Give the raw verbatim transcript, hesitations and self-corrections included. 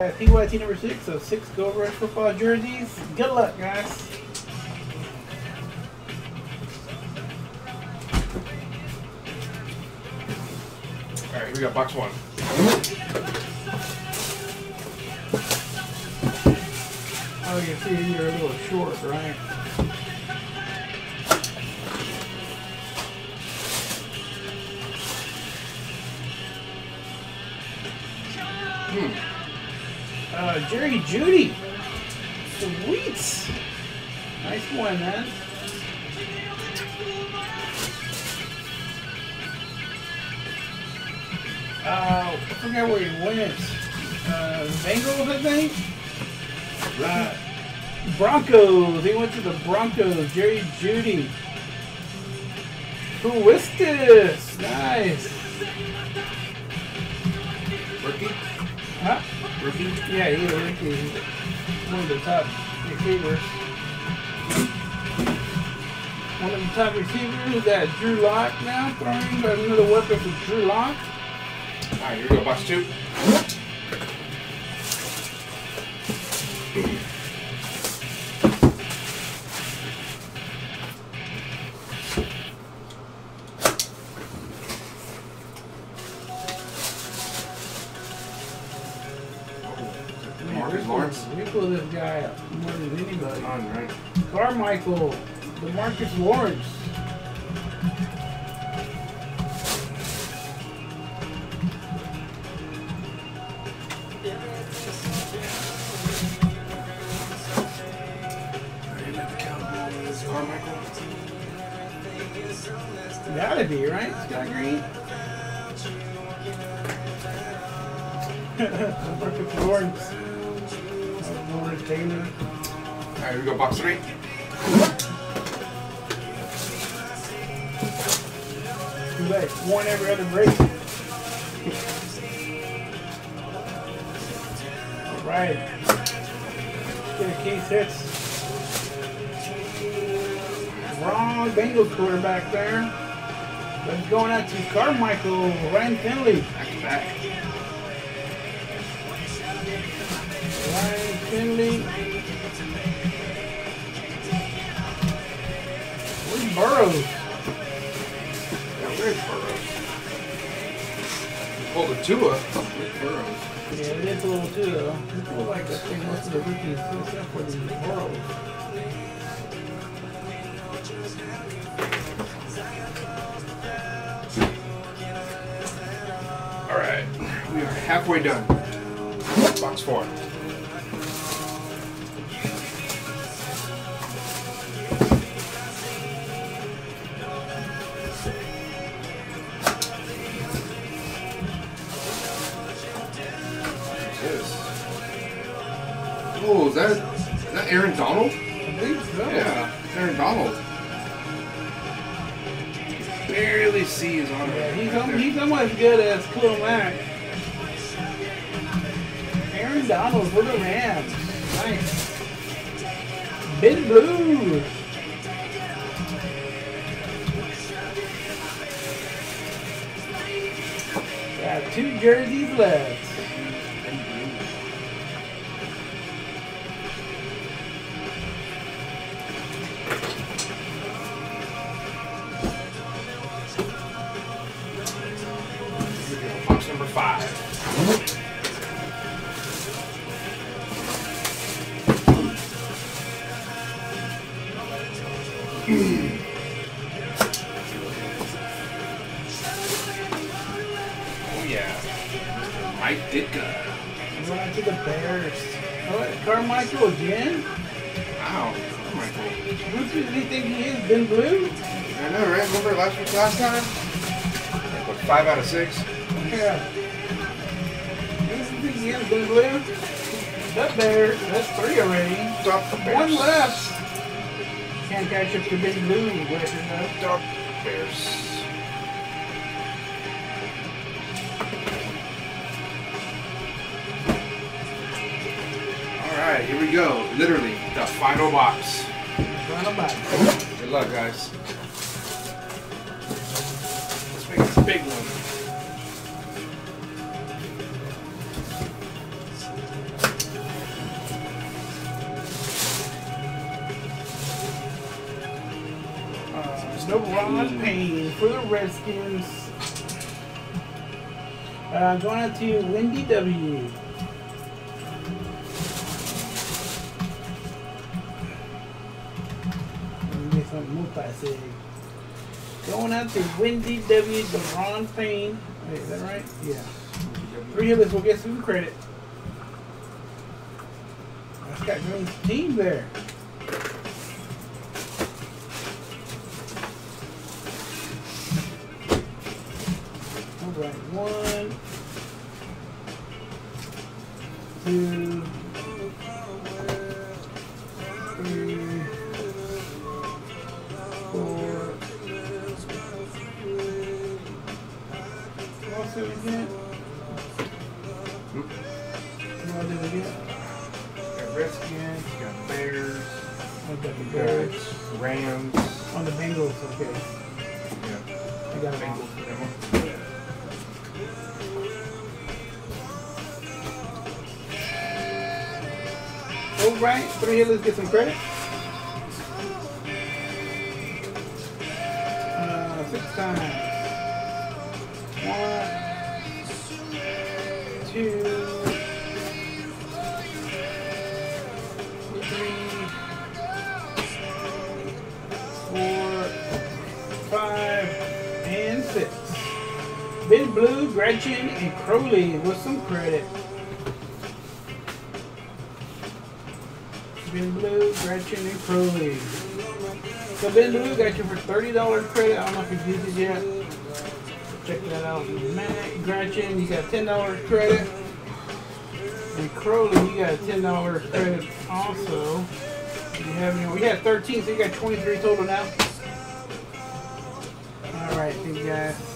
P Y T number six, so six Gold Rush football jerseys. Good luck, guys. Alright, here we go, box one. Oh, you see you're a little short, right? Hmm. Uh, Jerry Judy. Sweet. Nice one, man. Uh, I forgot where he went. Uh, Bengals, I think? Uh, Broncos. He went to the Broncos. Jerry Judy. Who is this? Nice. Rookie? Huh? Rookie? Yeah, he's a rookie. He's one of the top receivers. One of the top receivers. We got Drew Lock now throwing. Got another weapon for Drew Lock. Alright, here we go, box two. Marcus Lawrence. We pull this guy up more than anybody. On, right? Carmichael, DeMarcus Lawrence. Carmichael. Gotta be, right? Scott Green? DeMarcus Lawrence. Lawrence Taylor. Alright, here we go, box three. Too bad. One every other break. Alright. Get a case hits. Wrong Bengals quarterback there. But it's going out to Carmichael, Ryan Finley. Back to back. Ryan Finley. Where's Burrows? Yeah, where's Burrows? Pulled a Tua. Where's Burrows? Yeah, it is a little too though. It feels like I think most of the rookies except for the Burrows. Alright, we are halfway done. Box four. Oh, is that, is that Aaron Donald? I believe so. Yeah, it's Aaron Donald. Barely see his on Yeah, it. he's, right um, there. he's almost as good as Khalil Mack. Aaron Donald for the Rams. Nice. Ben Blue. Got two jerseys left. Box number five. Oh yeah, Mike Ditka. Going to the Bears. What? Carmichael again? Wow, Carmichael. Who does he think he is? Ben Blue? I know, right? Remember last week, last time? Like, what, five out of six? Yeah. Who does he think he is? Ben Blue? The Bears. That's three already. Stop the Bears. One left. Can't catch up to Ben Blue with it, though. Stop Bears. Alright, here we go. Literally, the final box. Final box. Good luck, guys. Let's make this a big one. No Ron Payne for the Redskins. Uh, going out to Wendy W. Get some multi-sig. Going out to Wendy W. The Ron Payne. Wait, is that right? Yeah. Three of us will get some credit. That's got Green's team there. Alright, one, two, three, four. What else did we get? What did we get? Got Redskins, got Bears, I got the got Bears. Rams. On the Bengals, okay. Yeah. I got them all. Bengals. That one. All right, three here, let's get some credit. Uh, six times. One, two, three, four, five, and six. Ben Blue, Gretchen, and Crowley with some credit. Ben Blue, Gretchen, and Crowley. So Ben Blue got you for thirty dollars credit. I don't know if you've used it yet. Check that out. Matt, Gretchen, you got ten dollars credit. And Crowley, you got a ten dollars credit also. You have any, we had thirteen, so you got twenty-three total now. Alright, you guys.